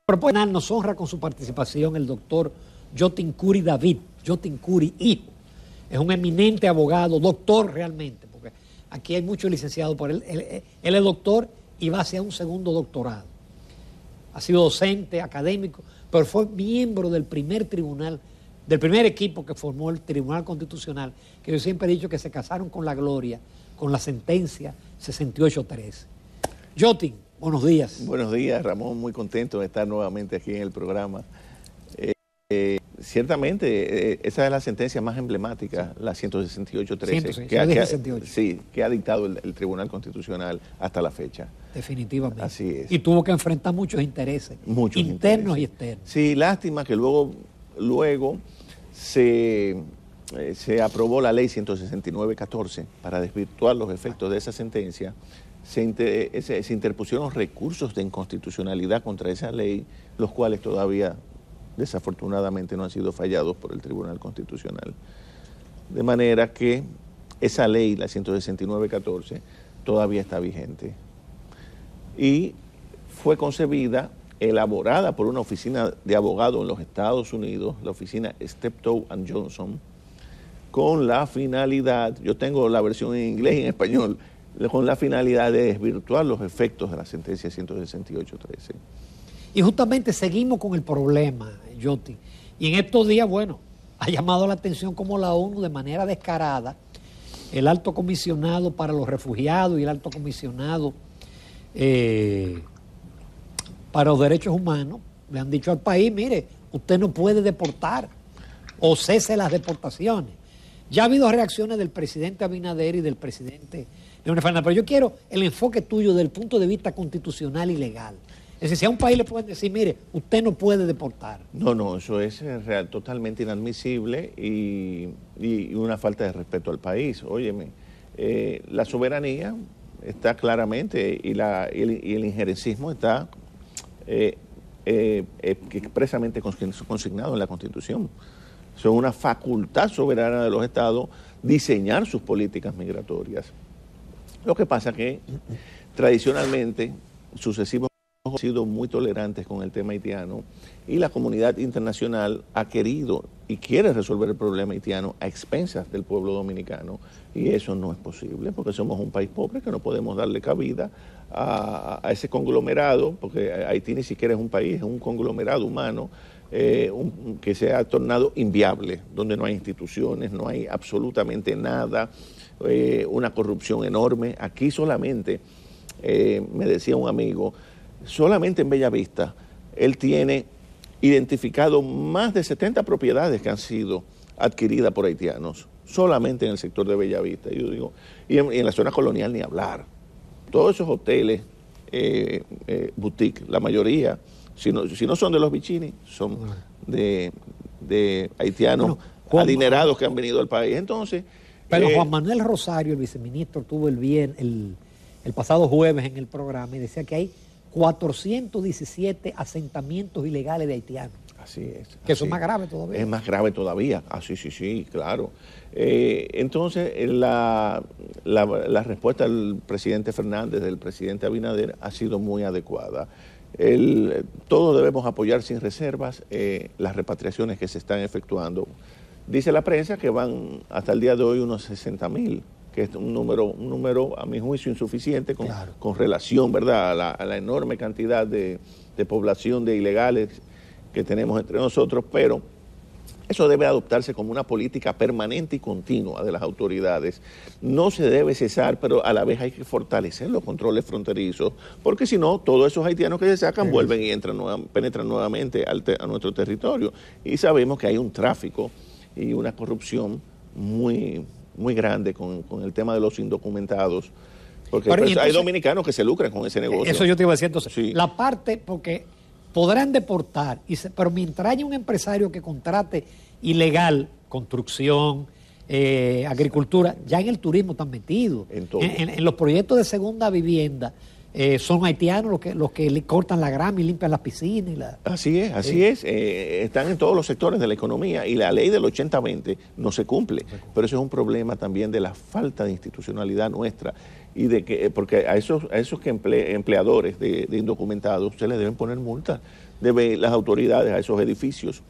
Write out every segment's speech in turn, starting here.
Pero nos honra con su participación el doctor Yotin Curi David, Yotin Curi hijo. Es un eminente abogado, doctor realmente, porque aquí hay muchos licenciados por él. Él es doctor y va hacia un segundo doctorado. Ha sido docente, académico, pero fue miembro del primer tribunal, del primer equipo que formó el Tribunal Constitucional, que yo siempre he dicho que se casaron con la gloria, con la sentencia 68-13. Yotin, buenos días. Buenos días, Ramón, muy contento de estar nuevamente aquí en el programa. Ciertamente, esa es la sentencia más emblemática, la 168-13, que ha dictado el Tribunal Constitucional hasta la fecha. Definitivamente. Así es. Y tuvo que enfrentar muchos intereses, internos y externos. Sí, lástima que luego se aprobó la ley 169-14 para desvirtuar los efectos de esa sentencia. Se interpusieron recursos de inconstitucionalidad contra esa ley, los cuales todavía desafortunadamente no han sido fallados por el Tribunal Constitucional. De manera que esa ley, la 169-14, todavía está vigente. Y fue concebida, elaborada por una oficina de abogados en los Estados Unidos, la oficina Steptoe & Johnson, con la finalidad, yo tengo la versión en inglés y en español, con la finalidad de desvirtuar los efectos de la sentencia 168-13. Y justamente seguimos con el problema, Yotin. Y en estos días, bueno, ha llamado la atención como la ONU de manera descarada, el alto comisionado para los refugiados y el alto comisionado para los derechos humanos, le han dicho al país, mire, usted no puede deportar o cese las deportaciones. Ya ha habido reacciones del presidente Abinader y del presidente Leonel Fernández, pero yo quiero el enfoque tuyo desde el punto de vista constitucional y legal. Es decir, si a un país le pueden decir, mire, usted no puede deportar. No, eso es totalmente inadmisible y una falta de respeto al país. Óyeme, la soberanía está claramente y el injerencismo está expresamente consignado en la Constitución. Son una facultad soberana de los estados diseñar sus políticas migratorias. Lo que pasa que tradicionalmente sucesivos han sido muy tolerantes con el tema haitiano y la comunidad internacional ha querido y quiere resolver el problema haitiano a expensas del pueblo dominicano, y eso no es posible porque somos un país pobre que no podemos darle cabida a ese conglomerado, porque Haití ni siquiera es un país, es un conglomerado humano que se ha tornado inviable, donde no hay instituciones, no hay absolutamente nada, una corrupción enorme. Aquí solamente, me decía un amigo, solamente en Bellavista, él tiene identificado más de 70 propiedades que han sido adquiridas por haitianos, solamente en el sector de Bellavista. Yo digo, y en la zona colonial ni hablar. Todos esos hoteles, boutique, la mayoría, si no son de los Vicini, son de haitianos adinerados que han venido al país. Entonces, pero Juan Manuel Rosario, el viceministro, tuvo el pasado jueves en el programa y decía que hay 417 asentamientos ilegales de haitianos. Así es. Que eso es más grave todavía. Es más grave todavía. Sí, claro. Entonces, la respuesta del presidente Fernández, del presidente Abinader, ha sido muy adecuada. Todos debemos apoyar sin reservas las repatriaciones que se están efectuando. Dice la prensa que van hasta el día de hoy unos 60,000, que es un número a mi juicio insuficiente con relación, ¿verdad?, a la enorme cantidad de población de ilegales que tenemos entre nosotros, pero eso debe adoptarse como una política permanente y continua de las autoridades. No se debe cesar, pero a la vez hay que fortalecer los controles fronterizos, porque si no, todos esos haitianos que se sacan vuelven y penetran nuevamente a nuestro territorio. Y sabemos que hay un tráfico y una corrupción muy grande con el tema de los indocumentados, porque entonces, hay dominicanos que se lucran con ese negocio. Eso yo te iba a decir entonces. Sí. La parte, porque podrán deportar, pero mientras haya un empresario que contrate ilegal, construcción, agricultura, ya en el turismo están metidos, en los proyectos de segunda vivienda, son haitianos los que le cortan la grama y limpian las piscinas. Así es. Están en todos los sectores de la economía y la ley del 80-20 no se cumple. Pero eso es un problema también de la falta de institucionalidad nuestra y de que, porque a esos empleadores de indocumentados se les deben poner multas. Deben las autoridades a esos edificios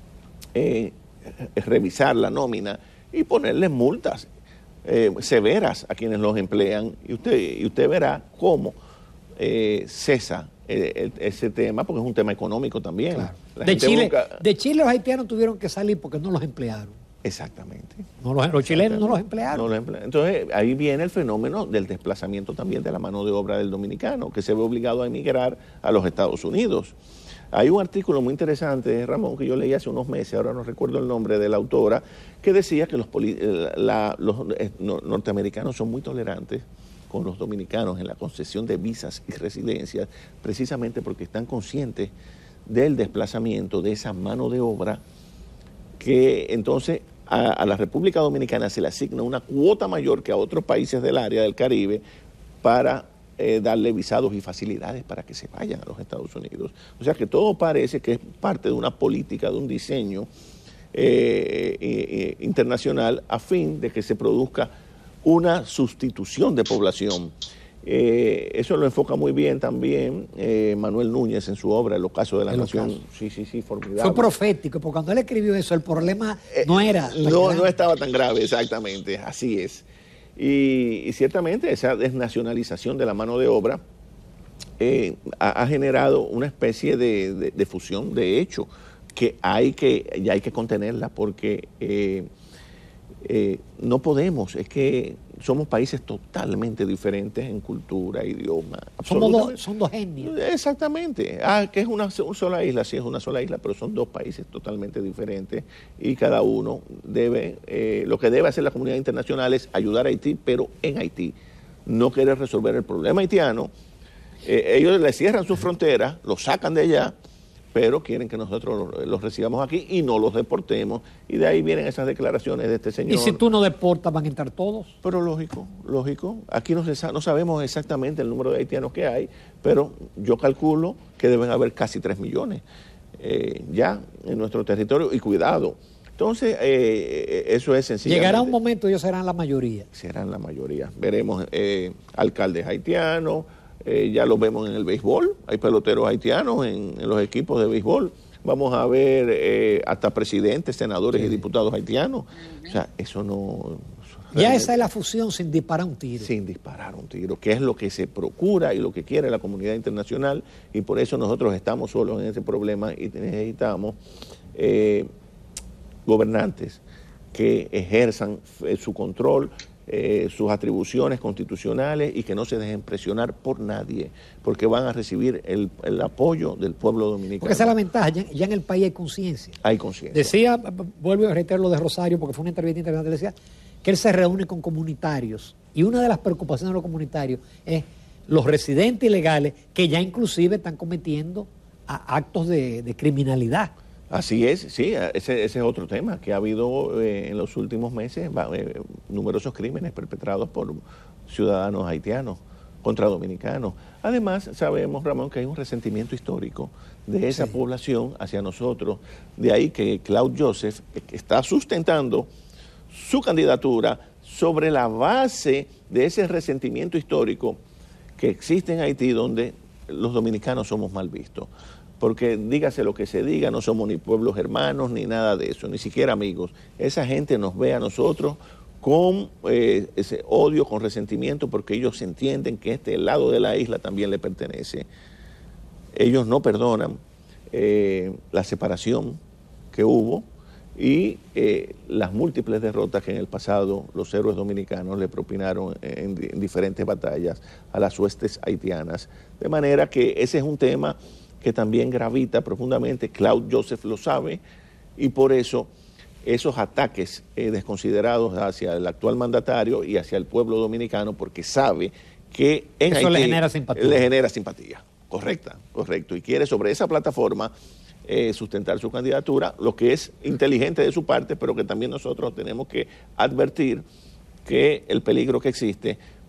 revisar la nómina y ponerles multas severas a quienes los emplean y usted verá cómo cesa ese tema, porque es un tema económico también. Claro. De Chile los haitianos tuvieron que salir porque no los emplearon. Exactamente. Los chilenos no los emplearon. Entonces ahí viene el fenómeno del desplazamiento también de la mano de obra del dominicano, que se ve obligado a emigrar a los Estados Unidos. Hay un artículo muy interesante, Ramón, que yo leí hace unos meses, ahora no recuerdo el nombre de la autora, que decía que los norteamericanos son muy tolerantes con los dominicanos en la concesión de visas y residencias, precisamente porque están conscientes del desplazamiento de esa mano de obra, que entonces a la República Dominicana se le asigna una cuota mayor que a otros países del área del Caribe para darle visados y facilidades para que se vayan a los Estados Unidos. O sea que todo parece que es parte de una política, de un diseño internacional a fin de que se produzca una sustitución de población. Eso lo enfoca muy bien también Manuel Núñez en su obra El ocaso de la nación. Sí, formidable. Fue profético, porque cuando él escribió eso, el problema no era... No estaba tan grave, exactamente, así es. Y ciertamente esa desnacionalización de la mano de obra ha generado una especie de fusión de hecho que ya hay que contenerla porque no podemos, es que somos países totalmente diferentes en cultura, idioma. Son dos genios. Exactamente. Que es una sola isla, sí es una sola isla, pero son dos países totalmente diferentes y cada uno lo que debe hacer la comunidad internacional es ayudar a Haití, pero en Haití. No querer resolver el problema haitiano. Ellos le cierran sus fronteras, los sacan de allá, pero quieren que nosotros los recibamos aquí y no los deportemos. Y de ahí vienen esas declaraciones de este señor. ¿Y si tú no deportas, van a entrar todos? Pero lógico. Aquí no sabemos exactamente el número de haitianos que hay, pero yo calculo que deben haber casi 3 millones ya en nuestro territorio. Y cuidado. Entonces, eso es sencillo. Llegará un momento y ellos serán la mayoría. Serán la mayoría. Veremos alcaldes haitianos. Ya lo vemos en el béisbol, hay peloteros haitianos en los equipos de béisbol. Vamos a ver hasta presidentes, senadores y diputados haitianos. O sea, eso no... Ya esa es la fusión sin disparar un tiro. Sin disparar un tiro, que es lo que se procura y lo que quiere la comunidad internacional, y por eso nosotros estamos solos en ese problema y necesitamos gobernantes que ejerzan su control, sus atribuciones constitucionales y que no se dejen presionar por nadie, porque van a recibir el apoyo del pueblo dominicano. Porque esa es la ventaja, ya en el país hay conciencia. Hay conciencia. Decía, vuelvo a reiterar lo de Rosario, porque fue una entrevista interesante, decía que él se reúne con comunitarios, y una de las preocupaciones de los comunitarios es los residentes ilegales que ya inclusive están cometiendo actos de criminalidad. Así es, sí, ese es otro tema, que ha habido en los últimos meses numerosos crímenes perpetrados por ciudadanos haitianos contra dominicanos. Además, sabemos, Ramón, que hay un resentimiento histórico de esa población hacia nosotros. De ahí que Claude Joseph está sustentando su candidatura sobre la base de ese resentimiento histórico que existe en Haití, donde los dominicanos somos mal vistos. Porque dígase lo que se diga, no somos ni pueblos hermanos ni nada de eso, ni siquiera amigos. Esa gente nos ve a nosotros con ese odio, con resentimiento, porque ellos entienden que este lado de la isla también le pertenece. Ellos no perdonan la separación que hubo y las múltiples derrotas que en el pasado los héroes dominicanos le propinaron en diferentes batallas a las huestes haitianas. De manera que ese es un tema que también gravita profundamente. Claude Joseph lo sabe y por eso esos ataques desconsiderados hacia el actual mandatario y hacia el pueblo dominicano, porque sabe que en eso Haití le genera simpatía. Correcto. Y quiere sobre esa plataforma sustentar su candidatura, lo que es inteligente de su parte, pero que también nosotros tenemos que advertir que el peligro que existe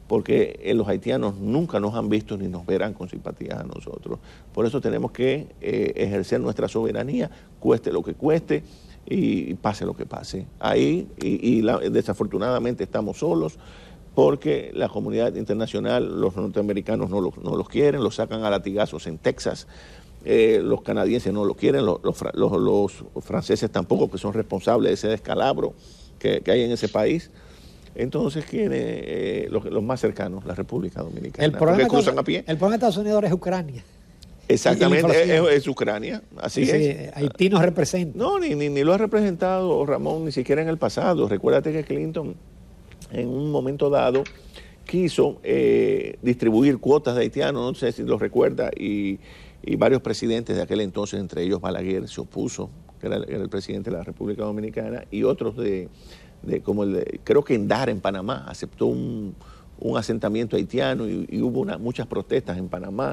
porque los haitianos nunca nos han visto ni nos verán con simpatía a nosotros. Por eso tenemos que ejercer nuestra soberanía, cueste lo que cueste y pase lo que pase. Ahí, desafortunadamente estamos solos, porque la comunidad internacional, los norteamericanos no los quieren, los sacan a latigazos en Texas, los canadienses no lo quieren, los franceses tampoco, que son responsables de ese descalabro que hay en ese país. Entonces, los más cercanos, la República Dominicana, porque cruzan a pie. El problema de Estados Unidos es Ucrania. Exactamente, es Ucrania, así es. Haití no representa. No, ni lo ha representado, Ramón, ni siquiera en el pasado. Recuérdate que Clinton, en un momento dado, quiso distribuir cuotas de haitianos, no sé si lo recuerda, y varios presidentes de aquel entonces, entre ellos Balaguer, se opuso, que era el presidente de la República Dominicana, y otros creo que Endara en Panamá aceptó un asentamiento haitiano y hubo muchas protestas en Panamá,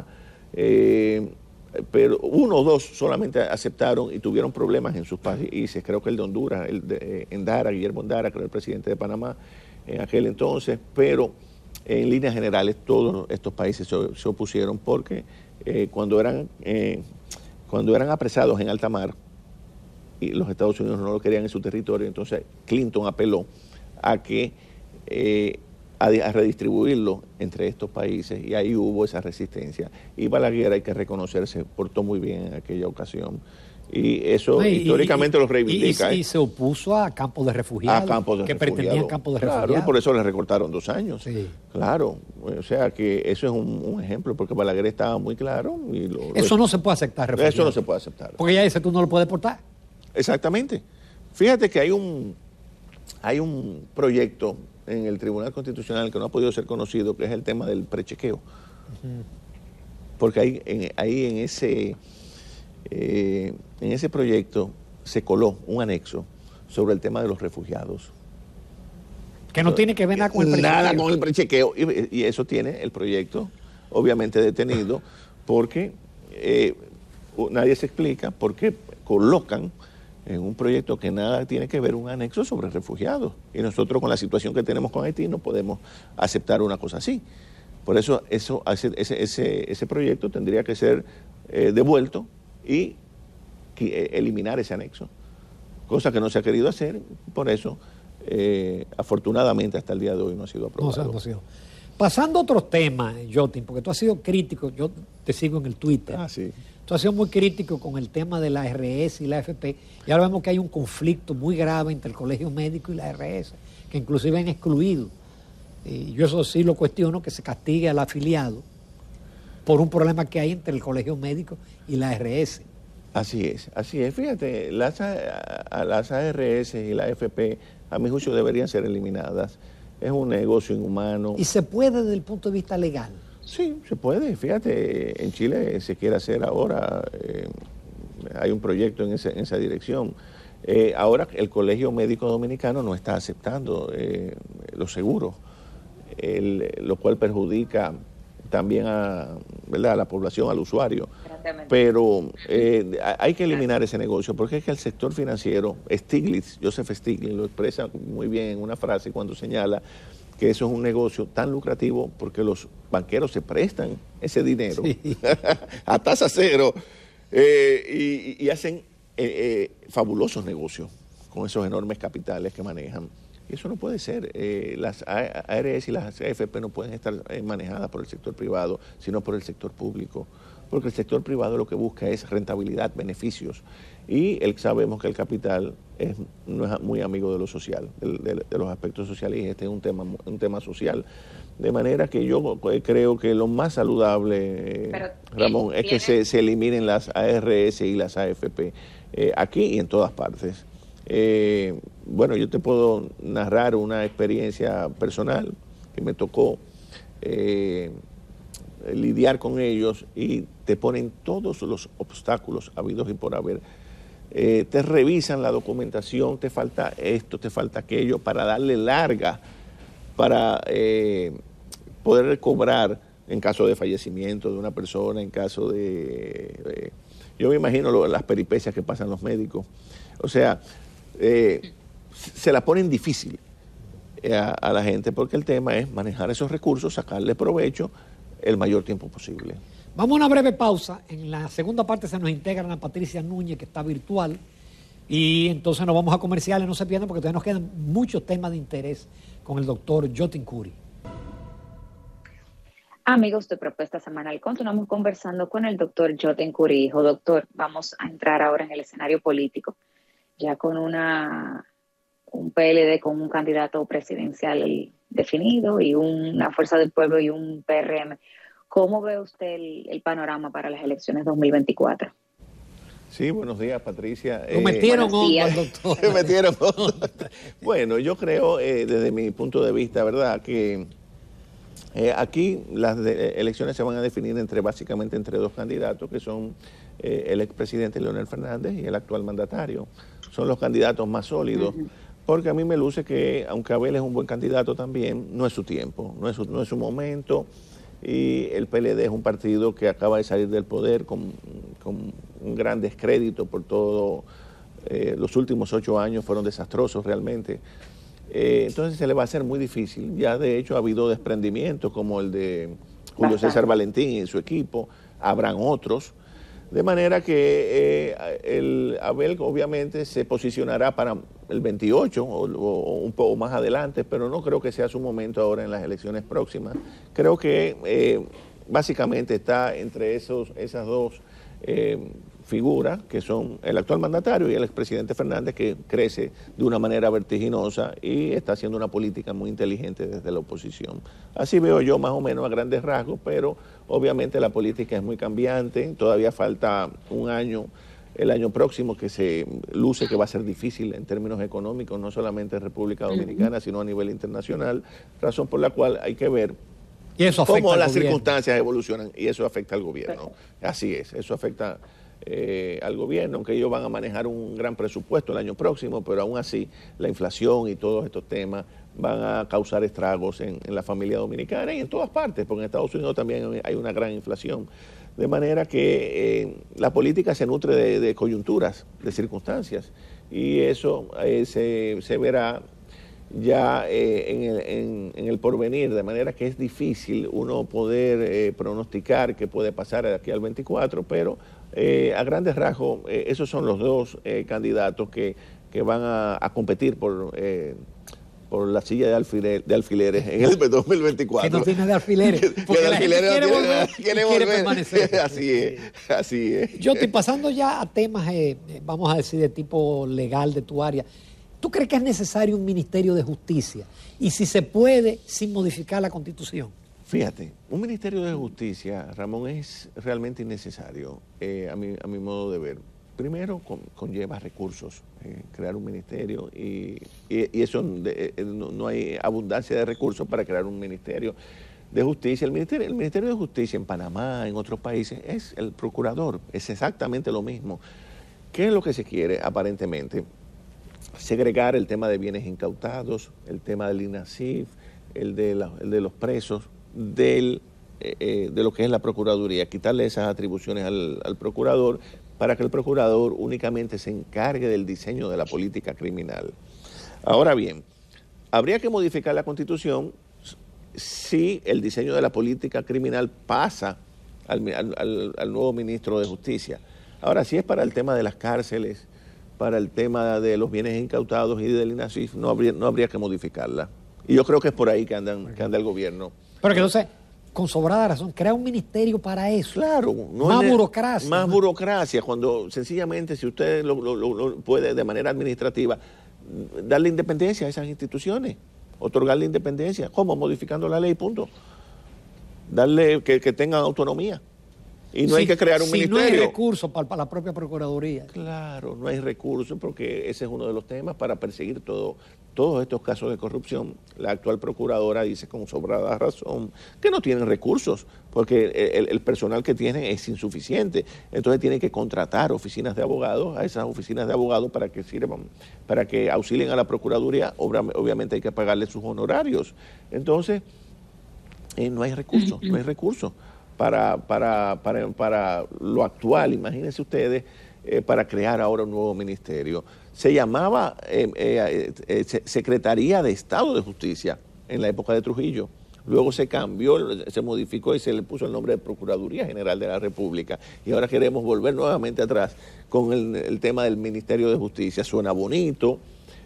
pero uno o dos solamente aceptaron y tuvieron problemas en sus países. Creo que el de Honduras, Endara, Guillermo Endara, que era el presidente de Panamá en aquel entonces, pero en líneas generales todos estos países se opusieron porque cuando eran apresados en alta mar, y los Estados Unidos no lo querían en su territorio, entonces Clinton apeló a que a redistribuirlo entre estos países, y ahí hubo esa resistencia. Y Balaguer, hay que reconocer, se portó muy bien en aquella ocasión, y eso históricamente lo reivindica. Y se opuso a campos de refugiados, pretendían campos de refugiados. Claro, y por eso le recortaron 2 años. Sí. Claro, o sea que eso es un ejemplo, porque Balaguer estaba muy claro. Eso no se puede aceptar, refugiados. Eso no se puede aceptar. Porque ya dice, tú no lo puedes deportar. Exactamente. Fíjate que hay un proyecto en el Tribunal Constitucional que no ha podido ser conocido, que es el tema del prechequeo. Porque ahí en ese proyecto se coló un anexo sobre el tema de los refugiados. Que no tiene que ver nada con el prechequeo. Nada con el prechequeo. Y eso tiene el proyecto, obviamente, detenido, porque nadie se explica por qué colocan en un proyecto que nada tiene que ver un anexo sobre refugiados. Y nosotros, con la situación que tenemos con Haití, no podemos aceptar una cosa así. Por eso ese proyecto tendría que ser devuelto y eliminar ese anexo. Cosa que no se ha querido hacer, por eso, afortunadamente, hasta el día de hoy no ha sido aprobado. No ha sido. Pasando a otros temas, Jotin, porque tú has sido crítico, yo te sigo en el Twitter. Sí. Tú has sido muy crítico con el tema de la ARS y la AFP, y ahora vemos que hay un conflicto muy grave entre el Colegio Médico y la ARS, que inclusive han excluido. Y yo eso sí lo cuestiono, que se castigue al afiliado por un problema que hay entre el Colegio Médico y la ARS. Así es. Fíjate, las ARS y la AFP, a mi juicio, deberían ser eliminadas. Es un negocio inhumano. ¿Y se puede desde el punto de vista legal? Sí, se puede. Fíjate, en Chile se quiere hacer ahora, hay un proyecto en esa dirección. Ahora el Colegio Médico Dominicano no está aceptando los seguros, lo cual perjudica también a la población, al usuario. Pero hay que eliminar ese negocio, porque es que el sector financiero, Joseph Stiglitz lo expresa muy bien en una frase cuando señala que eso es un negocio tan lucrativo porque los banqueros se prestan ese dinero a tasa cero y hacen fabulosos negocios con esos enormes capitales que manejan. Y eso no puede ser. Las ARS y las AFP no pueden estar manejadas por el sector privado, sino por el sector público. Porque el sector privado lo que busca es rentabilidad, beneficios. Y sabemos que el capital no es muy amigo de lo social, de los aspectos sociales, y este es un tema social. De manera que yo creo que lo más saludable, Ramón, es que se eliminen las ARS y las AFP aquí y en todas partes. Bueno, yo te puedo narrar una experiencia personal que me tocó lidiar con ellos, y te ponen todos los obstáculos habidos y por haber. Te revisan la documentación, te falta esto, te falta aquello, para darle larga, para poder cobrar en caso de fallecimiento de una persona, en caso de yo me imagino las peripecias que pasan los médicos. O sea, se la ponen difícil. a la gente, porque el tema es manejar esos recursos, sacarle provecho el mayor tiempo posible. Vamos a una breve pausa. En la segunda parte se nos integra Ana Patricia Núñez, que está virtual, y entonces nos vamos a comerciales, no se pierdan porque todavía nos quedan muchos temas de interés con el doctor Yotin Curi. Amigos de Propuesta Semanal, continuamos conversando con el doctor Yotin Curi. Hijo, doctor, vamos a entrar ahora en el escenario político, ya con un PLD con un candidato presidencial definido y una Fuerza del Pueblo y un PRM. ¿Cómo ve usted el panorama para las elecciones 2024? Sí, buenos días, Patricia. Lo metieron hondo al doctor. Me metieron hondo. Bueno, yo creo, desde mi punto de vista, ¿verdad?, que aquí las elecciones se van a definir básicamente entre dos candidatos, que son el expresidente Leonel Fernández y el actual mandatario. Son los candidatos más sólidos, porque a mí me luce que, aunque Abel es un buen candidato también, no es su tiempo, no es su momento. Y el PLD es un partido que acaba de salir del poder con un gran descrédito por todo. Los últimos 8 años fueron desastrosos realmente. Entonces se le va a hacer muy difícil. Ya de hecho ha habido desprendimientos como el de Julio César Valentín y su equipo, habrán otros. De manera que el Abel obviamente se posicionará para el 28 o un poco más adelante, pero no creo que sea su momento ahora en las elecciones próximas. Creo que básicamente está entre esas dos figuras, que son el actual mandatario y el expresidente Fernández, que crece de una manera vertiginosa y está haciendo una política muy inteligente desde la oposición. Así veo yo más o menos a grandes rasgos, pero obviamente la política es muy cambiante, todavía falta un año, el año próximo, que se luce que va a ser difícil en términos económicos, no solamente en República Dominicana, sino a nivel internacional, razón por la cual hay que ver y eso cómo las circunstancias evolucionan, y eso afecta al gobierno. Así es, eso afecta al gobierno, aunque ellos van a manejar un gran presupuesto el año próximo, pero aún así la inflación y todos estos temas van a causar estragos en la familia dominicana y en todas partes, porque en Estados Unidos también hay una gran inflación. De manera que la política se nutre de coyunturas, de circunstancias, y eso se verá ya en el porvenir, de manera que es difícil uno poder pronosticar qué puede pasar de aquí al 24, pero a grandes rasgos esos son los dos candidatos que van a competir por la silla de alfileres en el 2024. Que no tiene de alfileres. Porque de alfileres quiere permanecer. Así es. Yo estoy pasando ya a temas, vamos a decir, de tipo legal de tu área. ¿Tú crees que es necesario un Ministerio de Justicia? Y si se puede, sin modificar la Constitución. Fíjate, un Ministerio de Justicia, Ramón, es realmente innecesario, a mi modo de ver. Primero, conlleva recursos, crear un ministerio, y eso no hay abundancia de recursos para crear un Ministerio de Justicia. El Ministerio de Justicia en Panamá, en otros países, es el procurador, es exactamente lo mismo. ¿Qué es lo que se quiere aparentemente? Segregar el tema de bienes incautados, el tema del INASIF, el de los presos, de lo que es la Procuraduría, quitarle esas atribuciones al procurador para que el procurador únicamente se encargue del diseño de la política criminal. Ahora bien, habría que modificar la Constitución si el diseño de la política criminal pasa al nuevo ministro de Justicia. Ahora, si es para el tema de las cárceles, para el tema de los bienes incautados y del INASIF, no habría que modificarla. Y yo creo que es por ahí que anda el gobierno. Pero que no sé, con sobrada razón, crea un ministerio para eso. Claro. Más burocracia. Más burocracia, cuando sencillamente, si usted lo puede de manera administrativa, darle independencia a esas instituciones, otorgarle independencia. ¿Cómo? Modificando la ley, punto. Darle que tengan autonomía. Y no hay que crear un ministerio. No hay recursos para la propia Procuraduría. Claro, no hay recursos, porque ese es uno de los temas para perseguir todos estos casos de corrupción. La actual procuradora dice con sobrada razón que no tienen recursos, porque el personal que tienen es insuficiente. Entonces tienen que contratar oficinas de abogados, a esas oficinas de abogados para que sirvan, para que auxilien a la Procuraduría. Obviamente hay que pagarle sus honorarios. Entonces, no hay recursos, para lo actual. Imagínense ustedes para crear ahora un nuevo ministerio. Se llamaba Secretaría de Estado de Justicia en la época de Trujillo. Luego se cambió, se modificó y se le puso el nombre de Procuraduría General de la República. Y ahora queremos volver nuevamente atrás con el tema del Ministerio de Justicia. Suena bonito,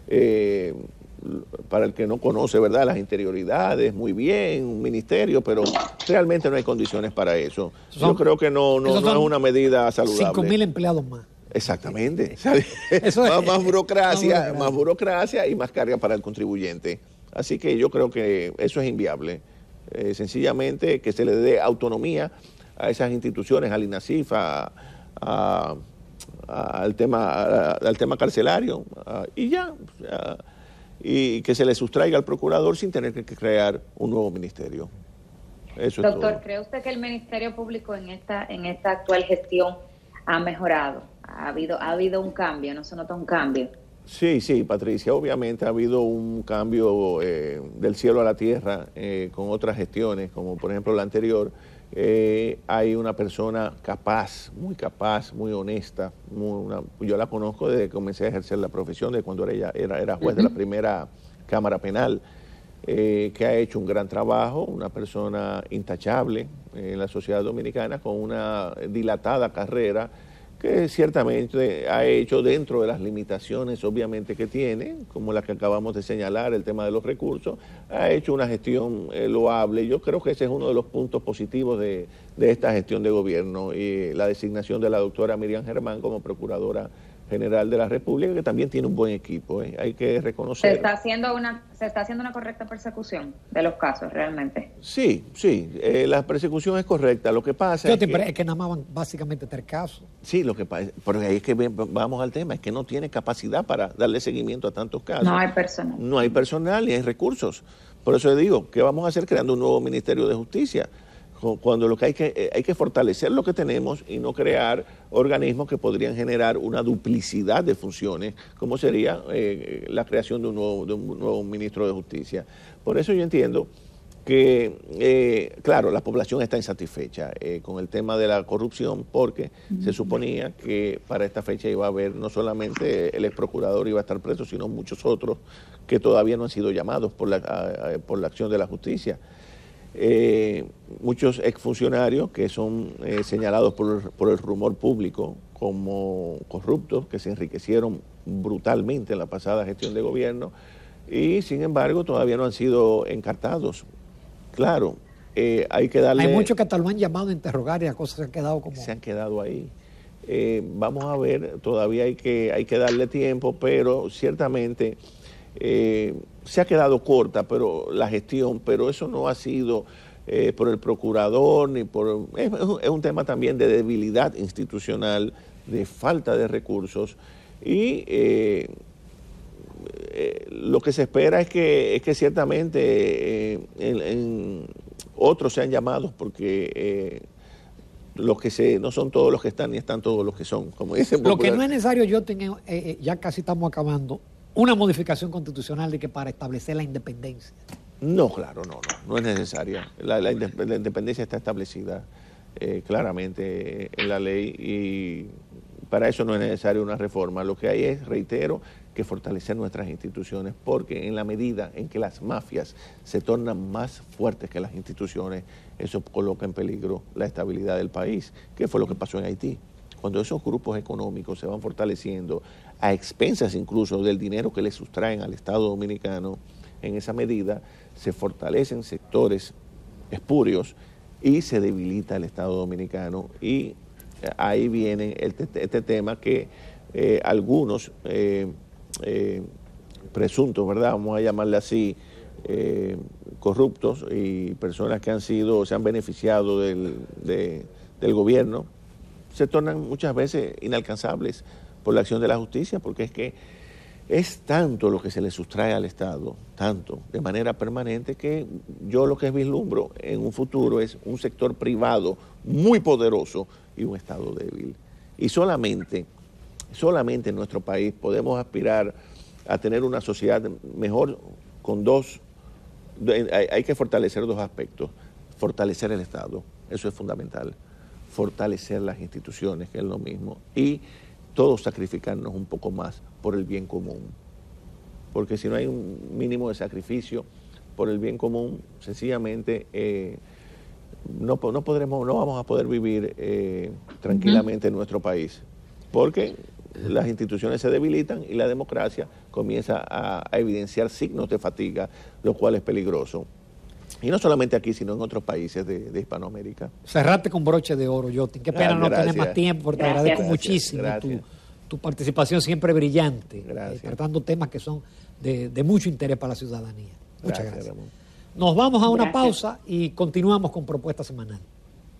para el que no conoce, ¿verdad?, las interioridades, muy bien, un ministerio, pero realmente no hay condiciones para eso. Yo creo que no es una medida saludable. 5.000 empleados más. Exactamente. Eso es, más burocracia y más carga para el contribuyente. Así que yo creo que eso es inviable. Sencillamente que se le dé autonomía a esas instituciones, al INASIF, al tema carcelario, y ya. Y que se le sustraiga al procurador sin tener que crear un nuevo ministerio. Eso es Doctor, todo. ¿cree usted que el Ministerio Público en esta actual gestión ha mejorado? ¿Ha habido un cambio? ¿No se nota un cambio? Sí, Patricia, obviamente ha habido un cambio del cielo a la tierra con otras gestiones, como por ejemplo la anterior. Hay una persona capaz, muy honesta. Yo la conozco desde que comencé a ejercer la profesión, de cuando era juez de la primera Cámara Penal, que ha hecho un gran trabajo, una persona intachable en la sociedad dominicana, con una dilatada carrera, que ciertamente ha hecho dentro de las limitaciones obviamente que tiene, como la que acabamos de señalar, el tema de los recursos, ha hecho una gestión loable. Yo creo que ese es uno de los puntos positivos de esta gestión de gobierno, y la designación de la doctora Miriam Germán como Procuradora General de la República, que también tiene un buen equipo, hay que reconocer. ¿Se está haciendo una correcta persecución de los casos realmente? Sí, la persecución es correcta. Lo que pasa es que nada más van básicamente 3 casos. Sí, lo que pasa, pero ahí es que vamos al tema, es que no tiene capacidad para darle seguimiento a tantos casos. No hay personal. No hay personal ni hay recursos. Por eso digo, ¿qué vamos a hacer creando un nuevo Ministerio de Justicia? Cuando lo que hay que fortalecer lo que tenemos y no crear organismos que podrían generar una duplicidad de funciones, como sería la creación de un nuevo ministro de Justicia. Por eso yo entiendo que, claro, la población está insatisfecha con el tema de la corrupción, porque se suponía que para esta fecha iba a haber no solamente el ex procurador iba a estar preso, sino muchos otros que todavía no han sido llamados por la acción de la justicia. Muchos exfuncionarios que son señalados por el rumor público como corruptos, que se enriquecieron brutalmente en la pasada gestión de gobierno, y sin embargo todavía no han sido encartados. Claro, hay que darle... Hay muchos que hasta lo han llamado a interrogar y las cosas se han quedado como... Se han quedado ahí. Vamos a ver, todavía hay que darle tiempo, pero ciertamente se ha quedado corta la gestión, pero eso no ha sido por el procurador, ni por... Es un tema también de debilidad institucional, de falta de recursos, y lo que se espera es que ciertamente otros sean llamados, porque no son todos los que están ni están todos los que son, como dicen. Lo que no es necesario, ya casi estamos acabando, una modificación constitucional de que para establecer la independencia. No, claro, no es necesaria. La independencia está establecida claramente en la ley, y para eso no es necesaria una reforma. Lo que hay es, reitero, que fortalecer nuestras instituciones, porque en la medida en que las mafias se tornan más fuertes que las instituciones, eso coloca en peligro la estabilidad del país. ¿Qué fue lo que pasó en Haití? Cuando esos grupos económicos se van fortaleciendo a expensas incluso del dinero que le sustraen al Estado dominicano, en esa medida se fortalecen sectores espurios y se debilita el Estado dominicano, y ahí viene este tema que algunos presuntos, ¿verdad?, vamos a llamarle así, corruptos y personas que se han beneficiado del gobierno, se tornan muchas veces inalcanzables por la acción de la justicia, porque es que es tanto lo que se le sustrae al Estado, tanto, de manera permanente, que yo lo que vislumbro en un futuro es un sector privado muy poderoso y un Estado débil. Y solamente en nuestro país podemos aspirar a tener una sociedad mejor con hay que fortalecer 2 aspectos. Fortalecer el Estado, eso es fundamental. Fortalecer las instituciones, que es lo mismo. Y todos sacrificarnos un poco más por el bien común. Porque si no hay un mínimo de sacrificio por el bien común, sencillamente no vamos a poder vivir tranquilamente en nuestro país. Porque las instituciones se debilitan y la democracia comienza a evidenciar signos de fatiga, lo cual es peligroso. Y no solamente aquí, sino en otros países de Hispanoamérica. Cerrate con broche de oro, Yotin. Qué pena no tener más tiempo, porque te agradezco muchísimo tu participación siempre brillante, tratando temas que son de mucho interés para la ciudadanía. Muchas gracias. Nos vamos a una pausa y continuamos con Propuesta Semanal.